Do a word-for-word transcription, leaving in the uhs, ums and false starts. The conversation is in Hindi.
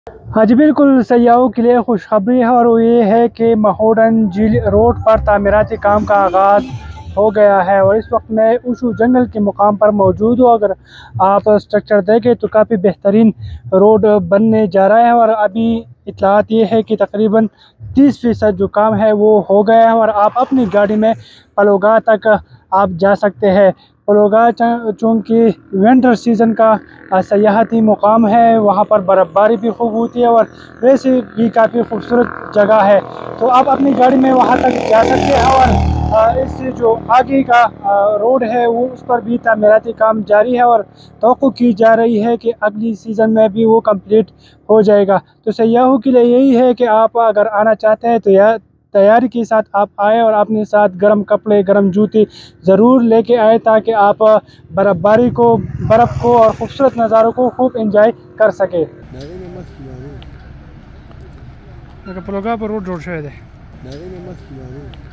हाँ जी, बिल्कुल सयाहों के लिए खुशखबरी है और वो ये है कि महोडन झील रोड पर तामीराती काम का आगाज़ हो गया है और इस वक्त मैं ऊशू जंगल के मुकाम पर मौजूद हूँ। अगर आप स्ट्रक्चर देखें तो काफ़ी बेहतरीन रोड बनने जा रहा है और अभी इत्तलात ये है कि तकरीबन तीस फीसद जो काम है वो हो गया है और आप अपनी गाड़ी में पलोगा तक आप जा सकते हैं। पलोगा चूँकि विंटर सीज़न का सयाहती मुकाम है, वहाँ पर बर्फ़बारी भी खूब होती है और वैसे भी काफ़ी खूबसूरत जगह है, तो आप अपनी गाड़ी में वहाँ तक जा सकते हैं। और इससे जो आगे का रोड है वो उस पर भी तामीराती काम जारी है और तवक्को की जा रही है कि अगली सीज़न में भी वो कंप्लीट हो जाएगा। तो सयाहों के लिए यही है कि आप अगर आना चाहते हैं तो यह तैयारी के साथ आप आए और अपने साथ गर्म कपड़े, गर्म जूते ज़रूर लेके आए ताकि आप बर्फ़बारी को, बर्फ़ को और ख़ूबसूरत नज़ारों को खूब एंजॉय कर सके। रोड रोड शायद है।